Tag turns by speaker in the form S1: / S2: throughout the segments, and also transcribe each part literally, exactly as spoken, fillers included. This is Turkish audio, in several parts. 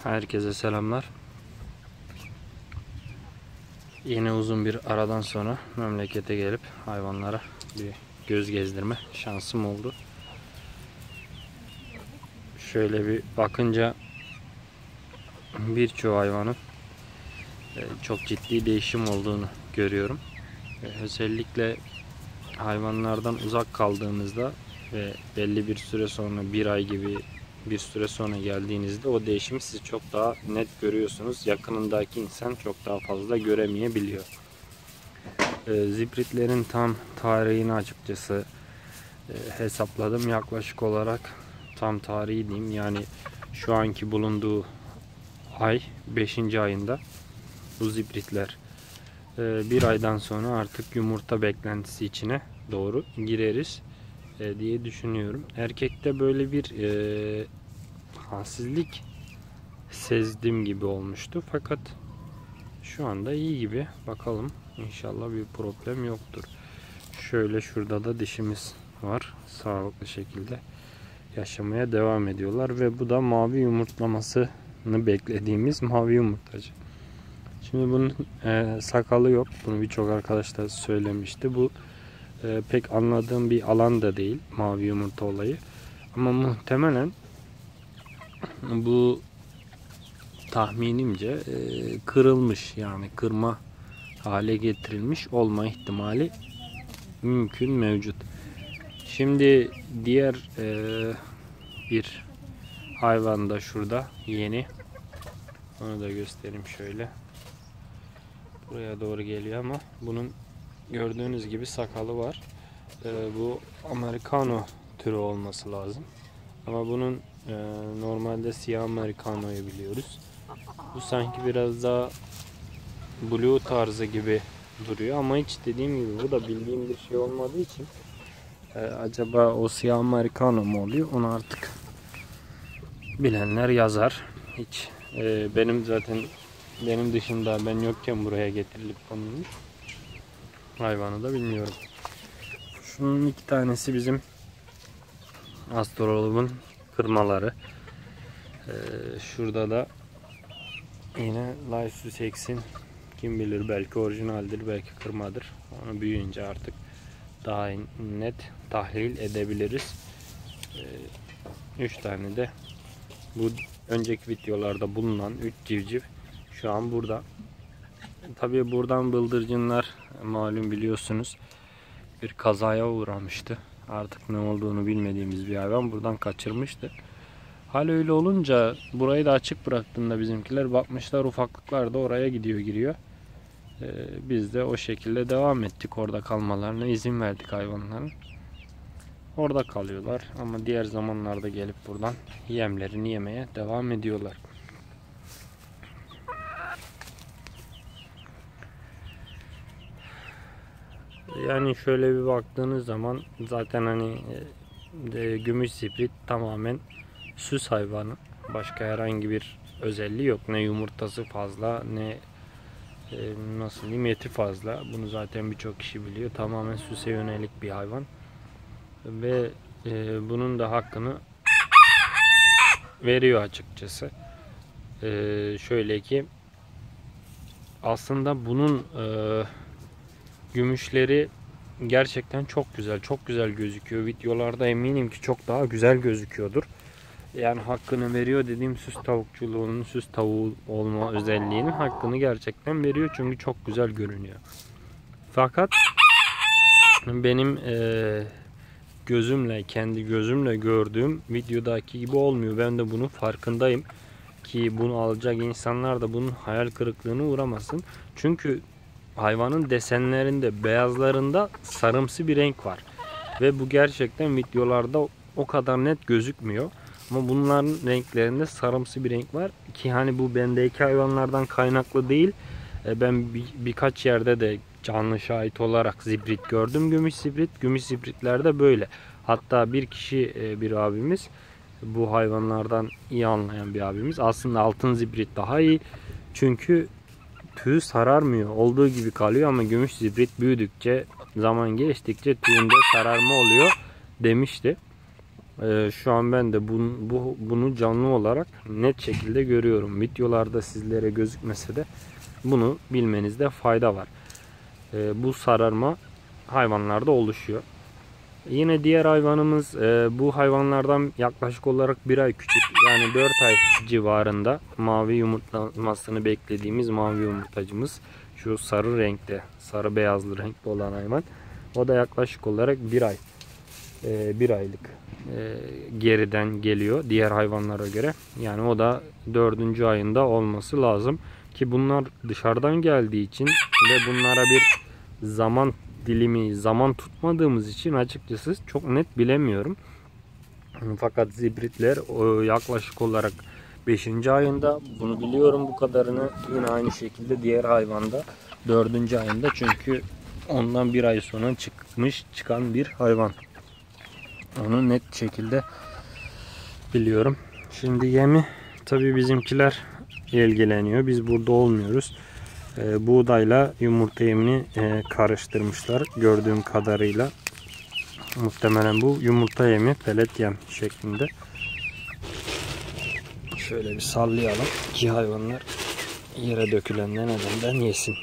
S1: Herkese selamlar. Yine uzun bir aradan sonra memlekete gelip hayvanlara bir göz gezdirme şansım oldu. Şöyle bir bakınca birçok hayvanın çok ciddi değişim olduğunu görüyorum. Özellikle hayvanlardan uzak kaldığınızda ve belli bir süre sonra, bir ay gibi bir süre sonra geldiğinizde o değişimi siz çok daha net görüyorsunuz. Yakınındaki insan çok daha fazla göremeyebiliyor. E, zibritlerin tam tarihini açıkçası e, hesapladım. Yaklaşık olarak tam tarihi diyeyim. Yani şu anki bulunduğu ay beşinci ayında bu zibritler e, bir aydan sonra artık yumurta beklentisi içine doğru gireriz e, diye düşünüyorum. Erkekte böyle bir e, halsizlik sezdim gibi olmuştu. Fakat şu anda iyi gibi. Bakalım. İnşallah bir problem yoktur. Şöyle şurada da dişimiz var. Sağlıklı şekilde yaşamaya devam ediyorlar. Ve bu da mavi yumurtlamasını beklediğimiz mavi yumurtacı. Şimdi bunun e, sakalı yok. Bunu birçok arkadaş da söylemişti. Bu e, pek anladığım bir alan da değil. Mavi yumurta olayı. Ama muhtemelen bu tahminimce e, kırılmış, yani kırma hale getirilmiş olma ihtimali mümkün, mevcut. Şimdi diğer e, bir hayvan da şurada yeni. Onu da göstereyim şöyle. Buraya doğru geliyor ama bunun gördüğünüz gibi sakalı var. E, bu Americano türü olması lazım. Ama bunun e, normalde siyah Americano'yu biliyoruz. Bu sanki biraz daha blue tarzı gibi duruyor ama hiç dediğim gibi bu da bildiğim bir şey olmadığı için e, acaba o siyah Americano mu oluyor, onu artık bilenler yazar. Hiç e, benim zaten benim dışında ben yokken buraya getirilip konulmuş hayvanı da bilmiyorum. Şunun iki tanesi bizim astrologun kırmaları. E, şurada da yine Life Sussex'in, kim bilir, belki orijinaldir, belki kırmadır. Onu büyüyünce artık daha net tahlil edebiliriz. üç ee, tane de bu önceki videolarda bulunan üç civciv şu an burada. Tabii buradan bıldırcınlar, malum biliyorsunuz, bir kazaya uğramıştı. Artık ne olduğunu bilmediğimiz bir hayvan buradan kaçırmıştı. Hal öyle olunca burayı da açık bıraktığında bizimkiler bakmışlar, ufaklıklar da oraya gidiyor, giriyor. Ee, biz de o şekilde devam ettik, orada kalmalarına izin verdik hayvanların. Orada kalıyorlar ama diğer zamanlarda gelip buradan yemlerini yemeye devam ediyorlar. Yani şöyle bir baktığınız zaman zaten hani e, gümüş zibrit tamamen süs hayvanı. Başka herhangi bir özelliği yok. Ne yumurtası fazla, ne e, nasıl diyeyim, eti fazla. Bunu zaten birçok kişi biliyor. Tamamen süse yönelik bir hayvan. Ve e, bunun da hakkını veriyor açıkçası. E, şöyle ki aslında bunun e, gümüşleri gerçekten çok güzel, çok güzel gözüküyor. Videolarda eminim ki çok daha güzel gözüküyordur. Yani hakkını veriyor dediğim, süs tavukçuluğunun, süs tavuğu olma özelliğinin hakkını gerçekten veriyor. Çünkü çok güzel görünüyor. Fakat benim e, gözümle, kendi gözümle gördüğüm videodaki gibi olmuyor. Ben de bunun farkındayım. Ki bunu alacak insanlar da bunun hayal kırıklığına uğramasın. Çünkü hayvanın desenlerinde, beyazlarında sarımsı bir renk var. Ve bu gerçekten videolarda o kadar net gözükmüyor. Ama bunların renklerinde sarımsı bir renk var. Ki hani bu bendeki hayvanlardan kaynaklı değil. Ben bir, birkaç yerde de canlı şahit olarak zibrit gördüm. Gümüş zibrit. Gümüş zibritlerde böyle. Hatta bir kişi, bir abimiz, bu hayvanlardan iyi anlayan bir abimiz, aslında altın zibrit daha iyi. Çünkü tüyü sararmıyor. Olduğu gibi kalıyor ama gümüş zibrit büyüdükçe, zaman geçtikçe tüyünde sararma oluyor demişti. Ee, şu an ben de bunu, bu, bunu canlı olarak net şekilde görüyorum. Videolarda sizlere gözükmese de bunu bilmenizde fayda var. Ee, bu sararma hayvanlarda oluşuyor. Yine diğer hayvanımız e, bu hayvanlardan yaklaşık olarak bir ay küçük. Yani dört ay civarında mavi yumurtlamasını beklediğimiz mavi yumurtacımız. Şu sarı renkte, sarı beyazlı renkte olan hayvan. O da yaklaşık olarak bir ay. E, bir aylık e, geriden geliyor diğer hayvanlara göre. Yani o da dördüncü ayında olması lazım. Ki bunlar dışarıdan geldiği için ve bunlara bir zaman dilimi, zaman tutmadığımız için açıkçası çok net bilemiyorum. Fakat zibritler yaklaşık olarak beşinci ayında, bunu biliyorum bu kadarını. Yine aynı şekilde diğer hayvanda dördüncü ayında, çünkü ondan bir ay sonra çıkmış çıkan bir hayvan. Onu net şekilde biliyorum. Şimdi yemi tabii bizimkiler ilgileniyor. Biz burada olmuyoruz. E, buğdayla yumurta yemini e, karıştırmışlar gördüğüm kadarıyla. Muhtemelen bu yumurta yemi, pelet yem şeklinde. Şöyle bir sallayalım ki hayvanlar yere dökülenden nedenden yesin.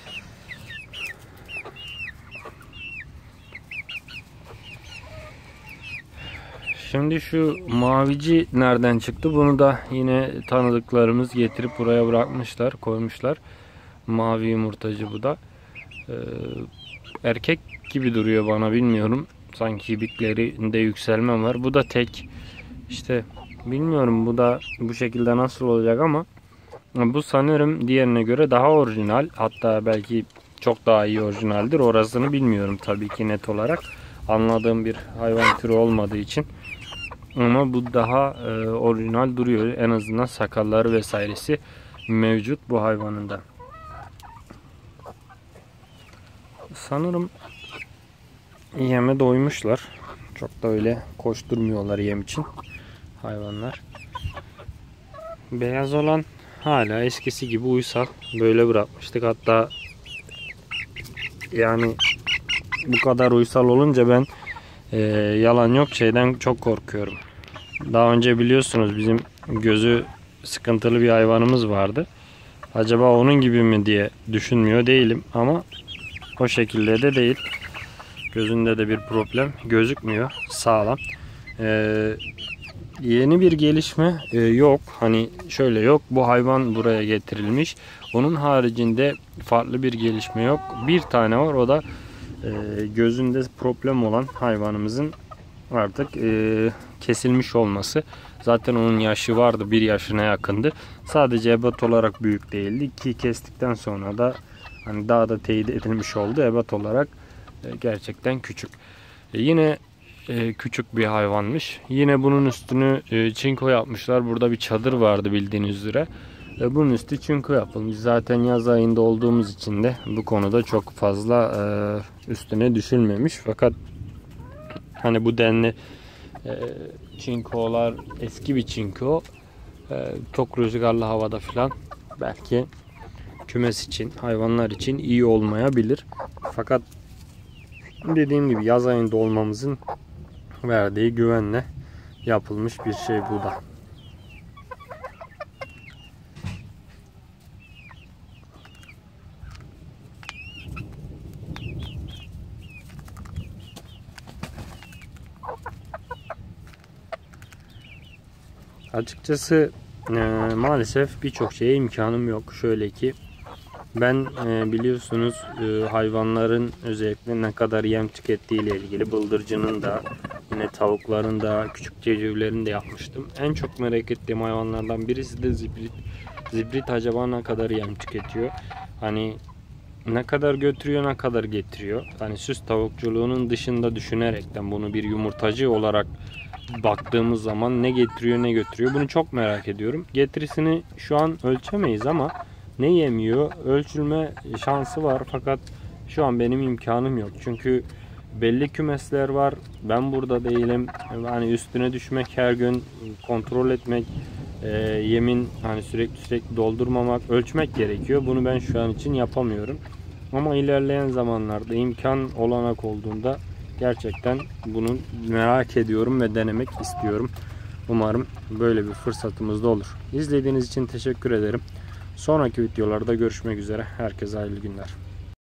S1: Şimdi şu mavici nereden çıktı? Bunu da yine tanıdıklarımız getirip buraya bırakmışlar, koymuşlar. Mavi yumurtacı bu da. Ee, erkek gibi duruyor bana, bilmiyorum. Sanki ibiklerinde yükselme var. Bu da tek. İşte bilmiyorum bu da bu şekilde nasıl olacak ama bu sanırım diğerine göre daha orijinal. Hatta belki çok daha iyi orijinaldir. Orasını bilmiyorum tabii ki net olarak. Anladığım bir hayvan türü olmadığı için. Ama bu daha e, orijinal duruyor. En azından sakalları vesairesi mevcut bu hayvanın da. Sanırım yeme doymuşlar. Çok da öyle koşturmuyorlar yem için hayvanlar. Beyaz olan hala eskisi gibi uysal. Böyle bırakmıştık. Hatta yani bu kadar uysal olunca ben e, yalan yok şeyden çok korkuyorum. Daha önce biliyorsunuz bizim gözü sıkıntılı bir hayvanımız vardı. Acaba onun gibi mi diye düşünmüyor değilim ama o şekilde de değil. Gözünde de bir problem gözükmüyor. Sağlam. Ee, yeni bir gelişme e, yok. Hani şöyle yok. Bu hayvan buraya getirilmiş. Onun haricinde farklı bir gelişme yok. Bir tane var. O da e, gözünde problem olan hayvanımızın artık e, kesilmiş olması. Zaten onun yaşı vardı. Bir yaşına yakındı. Sadece ebat olarak büyük değildi. Ki kestikten sonra da hani daha da teyit edilmiş oldu. Ebat olarak e, gerçekten küçük. E, yine e, küçük bir hayvanmış. Yine bunun üstünü e, çinko yapmışlar. Burada bir çadır vardı bildiğiniz üzere. E, bunun üstü çinko yapılmış. Zaten yaz ayında olduğumuz için de bu konuda çok fazla e, üstüne düşülmemiş. Fakat hani bu denli e, çinkolar eski bir çinko. E, çok rüzgarlı havada falan belki kümes için, hayvanlar için iyi olmayabilir. Fakat dediğim gibi yaz ayında olmamızın verdiği güvenle yapılmış bir şey bu da. Açıkçası e, maalesef birçok şeye imkanım yok. Şöyle ki ben e, biliyorsunuz e, hayvanların özellikle ne kadar yem tükettiği ile ilgili bıldırcının da yine tavukların da küçük civcivlerini de yapmıştım. En çok merak ettiğim hayvanlardan birisi de zibrit. Zibrit acaba ne kadar yem tüketiyor? Hani ne kadar götürüyor, ne kadar getiriyor? Hani süs tavukçuluğunun dışında düşünerekten bunu bir yumurtacı olarak baktığımız zaman ne getiriyor, ne götürüyor? Bunu çok merak ediyorum. Getirisini şu an ölçemeyiz ama ne yemiyor ölçülme şansı var, fakat şu an benim imkanım yok. Çünkü belli kümesler var. Ben burada değilim. Hani üstüne düşmek, her gün kontrol etmek, e, yemin hani sürekli sürekli doldurmamak, ölçmek gerekiyor. Bunu ben şu an için yapamıyorum. Ama ilerleyen zamanlarda imkan olanak olduğunda Gerçekten bunu merak ediyorum ve denemek istiyorum. Umarım böyle bir fırsatımız da olur. İzlediğiniz için teşekkür ederim. Sonraki videolarda görüşmek üzere. Herkese hayırlı günler.